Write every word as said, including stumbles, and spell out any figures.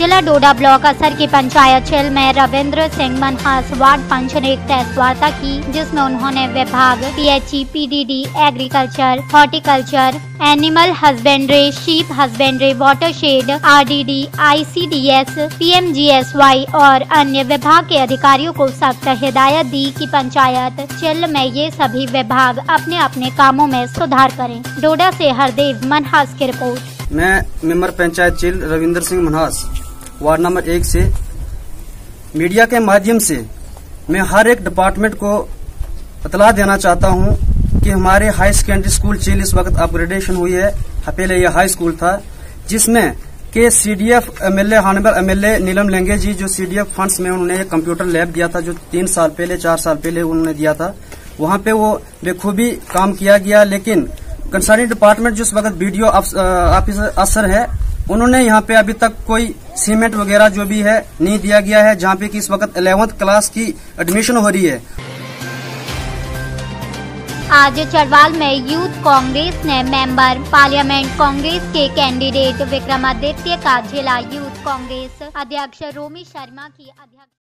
जिला डोडा ब्लॉक असर की पंचायत चिल में रविंद्र सिंह मनहास वार्ड पंच ने एक प्रेस वार्ता की, जिसमें उन्होंने विभाग PHE, PDD, agriculture, horticulture, animal husbandry, sheep husbandry, watershed, RDD, ICDS, PMGSY और अन्य विभाग के अधिकारियों को सख्त हिदायत दी कि पंचायत चिल में ये सभी विभाग अपने अपने कामों में सुधार करें। डोडा से हरदेव मनहास की रिपोर्ट। मैं member panchayat Chill Ravinder Singh Manhas ward number एक से मीडिया के माध्यम से मैं हर एक डिपार्टमेंट को इतला देना चाहता हूं कि हमारे हाई सेकेंडरी स्कूल चिल इस वक्त अपग्रेडेशन हुई है। पहले यह हाई स्कूल था, जिसमें के CDF MLA Hanbal MLA Neelam Langeh ji जो सीडीएफ फंड्स में उन्होंने एक कंप्यूटर लैब दिया था, जो तीन साल पहले चार साल पहले उन्होंने दिया था। वहां पे वो बेखूबी काम किया गया, लेकिन कंसर्निंग डिपार्टमेंट जिस वक्त बीडीओ ऑफिसर अफसर है, उन्होंने यहाँ पे अभी तक कोई सीमेंट वगैरह जो भी है नहीं दिया गया है, जहाँ पे कि इस वक्त इलेवेंथ क्लास की एडमिशन हो रही है। आज चरवाल में यूथ कांग्रेस ने मेंबर पार्लियामेंट कांग्रेस के कैंडिडेट विक्रमादित्य का जिला यूथ कांग्रेस अध्यक्ष रोमी शर्मा की अध्यक्ष